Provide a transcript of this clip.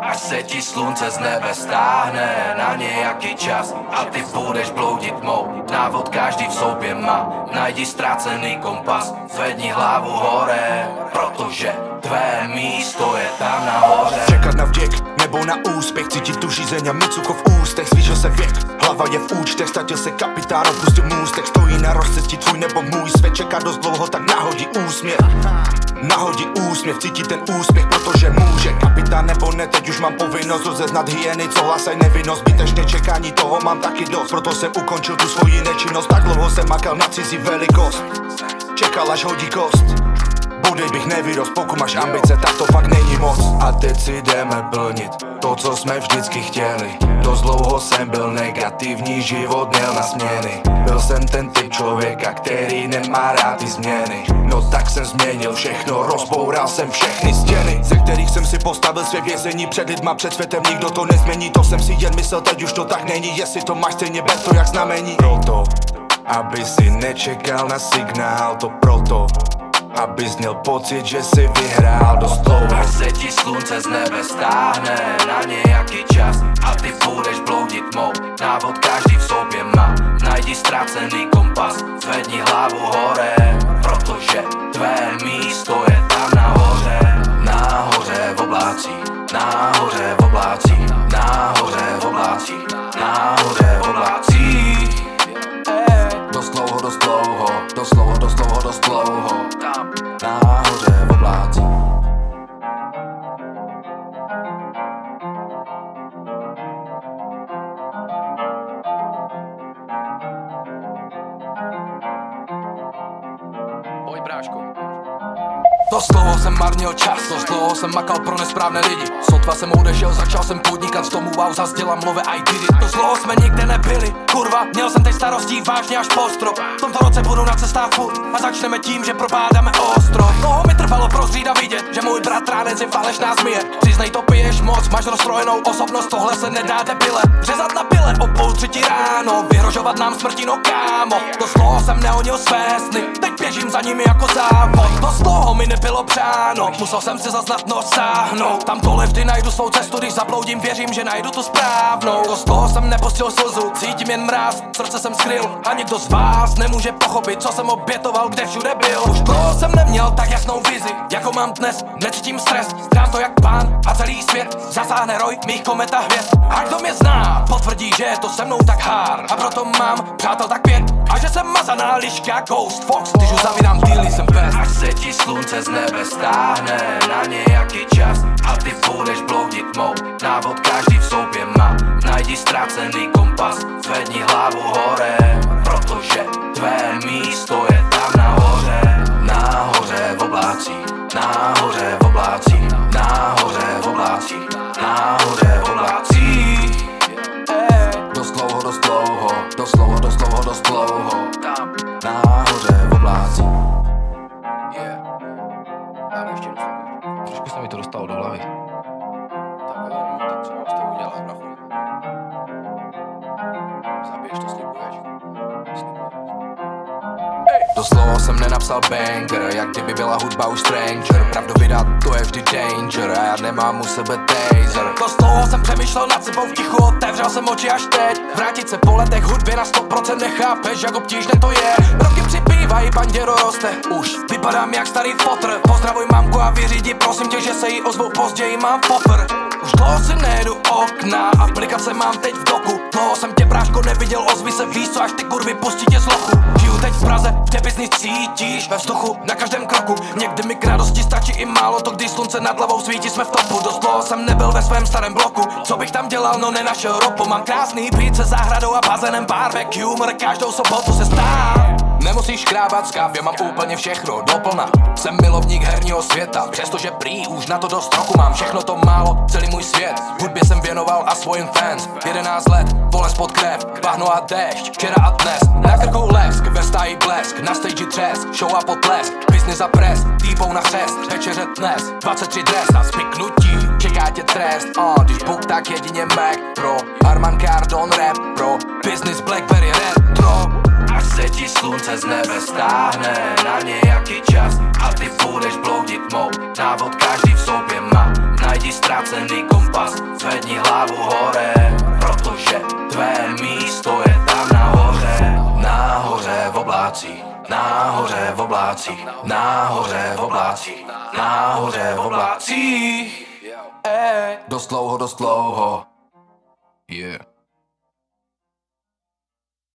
Až se ti slunce z nebe stáhne na nějaký čas a ty budeš bloudit mou. Návod každý v sobě má, najdi ztracený kompas, zvedni hlavu hore, protože tvé místo je tam nahoře. Čekat na vděk nebo na úspěch, cítit tu žízeň a mít sucho v ústech. Zvýšil se věk, hlava je v účtech, ztratil se kapitán, opustil můstek. Stojí na rozcestí tvůj nebo můj svět, čeká dost dlouho, tak nahodí úsměv. Nahodí úsměv, cítí ten úspěch, protože může. Kapitán nebo ne, teď už mám povinnost rozeznat hyeny, co hlasaj nevinnost. Zbytečné čekání, toho mám taky dost, proto jsem ukončil tu svoji nečinnost. Tak dlouho jsem makal na cizí velikost, čekal až hodí kost. Budej bych nevyrost, pokud máš ambice, tak to fakt není moc. A teď si jdeme plnit to, co jsme vždycky chtěli. Dost dlouho jsem byl negativní, život měl na směny. Byl jsem ten typ člověka, který nemá rád ty změny. No tak jsem změnil všechno, rozboural jsem všechny stěny, ze kterých jsem si postavil své vězení. Před lidma, před světem, nikdo to nezmění. To jsem si jen myslel, teď už to tak není. Jestli to máš stejně, ber to jak znamení. Proto, aby si nečekal na signál, to proto, abys měl pocit, že jsi vyhrál dost dlouho. Až se ti slunce z nebe stáhne na nějaký čas a ty budeš bloudit mou. Návod každý v sobě má, najdi ztracený kompas, zvedni hlavu hore, protože tvé místo je tam nahoře. Nahoře v oblácích, nahoře v oblácích, nahoře v oblácích, nahoře v oblácích. Dost dlouho, dost dlouho, dost dlouho, dost dlouho, dost dlouho. Nahoře v oblácích. Pojď, bráško. Dost dlouho jsem marnil čas, dost dlouho jsem makal pro nesprávné lidi. Sotva jsem odešel, začal jsem podnikat, z tomu wow, zas dělám mluve I did it. Dost dlouho jsme nikde nebyli, kurva, měl jsem teď starostí vážně až po strop. V tomto roce budu na cestách furt a začneme tím, že propádáme ostrov. Dlouho mi trvalo prozřít a vidět, že můj bratránec je falešná zmije. Přiznej, to piješ moc, máš rozstrojenou osobnost, tohle se nedá debile. Řezat na pile o 2:30 ráno, vyhrožovat nám smrti, no kámo. Dost dlouho jsem nehodil své sny, teď běžím za nimi jako závod. Dost dlouho mi nebylo přáno, musel jsem si zaznat nos sáhnout. Tam dole vždy najdu svou cestu, když zabloudím, věřím, že najdu tu správnou. Dost dlouho jsem nepustil slzu, cítím jen mráz, srdce jsem skryl a někdo z vás nemůže pochopit, co jsem obětoval, kde všude byl. Už dlouho jsem neměl tak jasnou vizi, jako mám dnes, necítím stres, dám to jak pán a celý svět zasáhne roj mých komet a hvězd. A kdo mě zná, potvrdí, že je to se mnou tak hard, a proto mám přátel tak 5 a že jsem mazaná liška Ghost Fox, když už zavírám díly, jsem best. Až se ti slunce z nebe stáhne na nějaký čas a ty budeš bloudit mou. Návod každý v sobě má, najdi ztracený kompas, zvedni hlavu hore, protože tvé místo je tam nahoře. Nahoře v oblácích, nahoře v oblácích, nahoře v oblácích, nahoře v oblácích. Dost dlouho, dost dlouho, dost dlouho, dost dlouho, dost dlouho. Nahoře v oblácích. Trošku se mi to dostalo do hlavy. Tak co máš to udělat, brachu? Zabiješ to, slibuješ? Dost dlouho jsem nenapsal banger, jak kdyby byla hudba už stranger. Pravdu vydat, to je vždy danger a já nemám u sebe taser. Dost dlouho jsem přemýšlel nad sebou v tichu, otevřel jsem oči až teď. Vrátit se po letech hudbě na 100% nechápeš, jak obtížné to je. Roky přibývají, banděro roste, už vypadám jak starý fotr. Pozdravuj mamku a vyřídi, prosím tě, že se jí ozvou později, mám popr. Už dlouho si nejedu okna, aplikace mám teď v doku. Dlouho jsem tě, bráško, neviděl, ozvi se, víš co, až ty kurvy pustí tě z lochu. Žiju teď v Praze, kde business cítíš ve vzduchu, na každém kroku. Někdy mi k radosti stačí i málo, to když slunce nad hlavou svítí, jsme v topu. Dost dlouho jsem nebyl ve svém starém bloku, co bych tam dělal, no nenašel ropu. Mám krásný byt se zahradou a bazénem, barbecue, humor, každou sobotu se stává. Nemusíš krávat z kávě, mám úplně všechno doplna. Jsem milovník herního světa, přestože prý už na to dost roku. Mám všechno to málo, celý můj svět hudbě jsem věnoval a svojim fans. 11 let, bolest pod krev, bahno a déšť, včera a dnes. Na krkou lesk, ve stáji blesk, na stage třesk, show a potlesk, business a press, týpou na chřest, večeře dnes, 23 dres a spiknutí, čeká tě trest. Když Bůh, tak jedině Mac Pro, Harman Kardon rap pro, business Blackberry retro. Až se ti slunce z nebe stáhne na nějaký čas a ty budeš bloudit mou. Návod každý v sobě má, najdi ti ztracený kompas, zvedni hlavu hore, protože tvé místo je tam nahoře. Nahoře v oblácích, nahoře v oblácích, nahoře v oblácích, nahoře v oblácích. Dost dlouho, yeah.